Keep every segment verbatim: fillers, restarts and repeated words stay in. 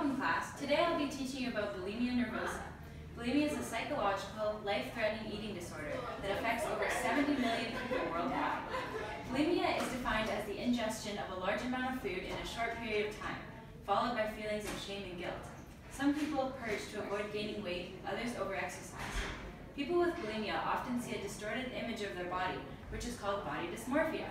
Welcome class. Today I'll be teaching you about bulimia nervosa. Bulimia is a psychological, life-threatening eating disorder that affects over seventy million people worldwide. Bulimia is defined as the ingestion of a large amount of food in a short period of time, followed by feelings of shame and guilt. Some people purge to avoid gaining weight, others over-exercise. People with bulimia often see a distorted image of their body, which is called body dysmorphia.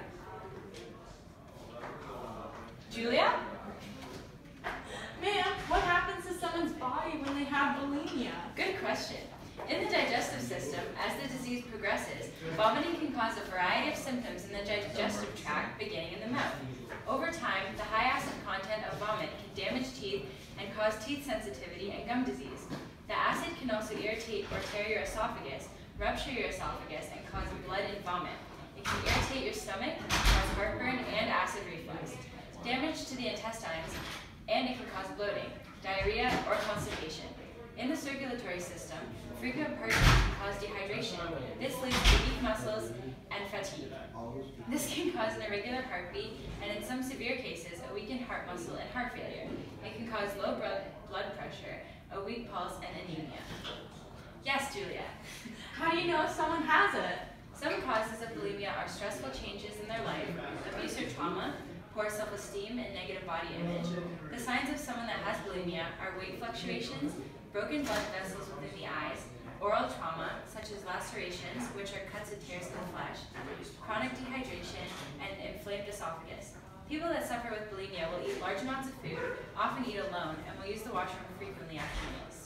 Julia? Ma'am, what happens to someone's body when they have bulimia? Good question. In the digestive system, as the disease progresses, vomiting can cause a variety of symptoms in the digestive tract, beginning in the mouth. Over time, the high acid content of vomit can damage teeth and cause teeth sensitivity and gum disease. The acid can also irritate or tear your esophagus, rupture your esophagus, and cause blood and vomit. It can irritate your stomach, cause heartburn and acid reflux, damage to the intestines, and it can cause bloating, diarrhea, or constipation. In the circulatory system, frequent purging can cause dehydration. This leads to weak muscles and fatigue. This can cause an irregular heartbeat, and in some severe cases, a weakened heart muscle and heart failure. It can cause low blood pressure, a weak pulse, and anemia. Yes, Julia. How do you know if someone has it? Some causes of bulimia are stressful changes in their life, abuse or trauma, poor self-esteem, and negative body image. The signs of someone that has bulimia are weight fluctuations, broken blood vessels within the eyes, oral trauma, such as lacerations, which are cuts and tears in the flesh, chronic dehydration, and inflamed esophagus. People that suffer with bulimia will eat large amounts of food, often eat alone, and will use the washroom frequently after meals.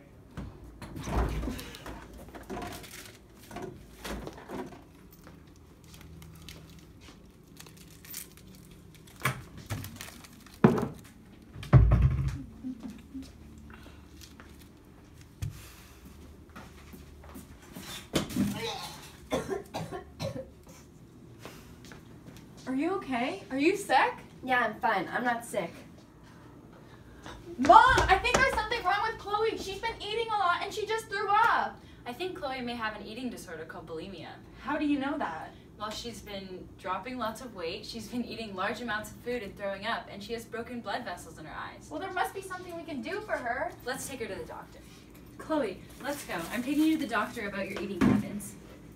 Are you okay? Are you sick? Yeah, I'm fine. I'm not sick. Mom, I think there's something wrong with Chloe. She's been eating a lot and she just threw up. I think Chloe may have an eating disorder called bulimia. How do you know that? Well, she's been dropping lots of weight, she's been eating large amounts of food and throwing up, and she has broken blood vessels in her eyes. Well, there must be something we can do for her. Let's take her to the doctor. Chloe, let's go. I'm taking you to the doctor about your eating habits.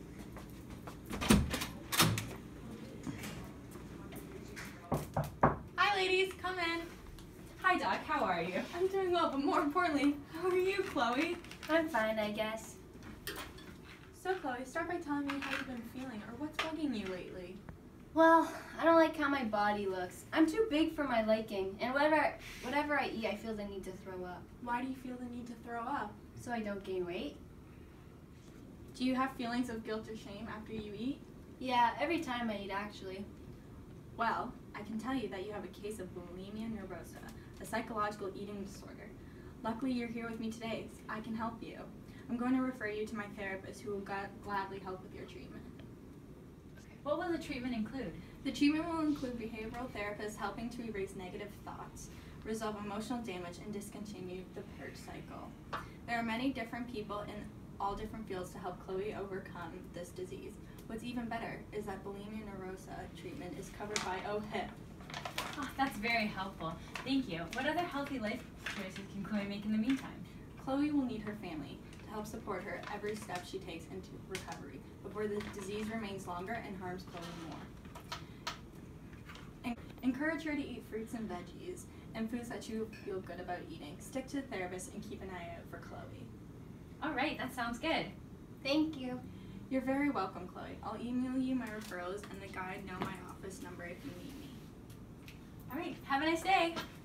Hi, ladies. Come in. Hi, Doc. How are you? I'm doing well, but more importantly, how are you, Chloe? I'm fine, I guess. So, Chloe, start by telling me how you've been feeling or what's bugging you lately. Well, I don't like how my body looks. I'm too big for my liking, and whatever, whatever I eat, I feel the need to throw up. Why do you feel the need to throw up? So I don't gain weight? Do you have feelings of guilt or shame after you eat? Yeah, every time I eat, actually. Well, I can tell you that you have a case of bulimia nervosa, a psychological eating disorder. Luckily, you're here with me today, so I can help you. I'm going to refer you to my therapist who will gladly help with your treatment. Okay. What will the treatment include? The treatment will include behavioral therapists helping to erase negative thoughts, resolve emotional damage, and discontinue the purge cycle. There are many different people in all different fields to help Chloe overcome this disease. What's even better is that bulimia nervosa treatment is covered by O H I P. Oh, that's very helpful. Thank you. What other healthy life choices can Chloe make in the meantime? Chloe will need her family to help support her every step she takes into recovery before the disease remains longer and harms Chloe more. En- encourage her to eat fruits and veggies and foods that you feel good about eating. Stick to the therapist and keep an eye out for Chloe. All right, that sounds good. Thank you. You're very welcome, Chloe. I'll email you my referrals and the guide know my office number if you need me. All right, have a nice day.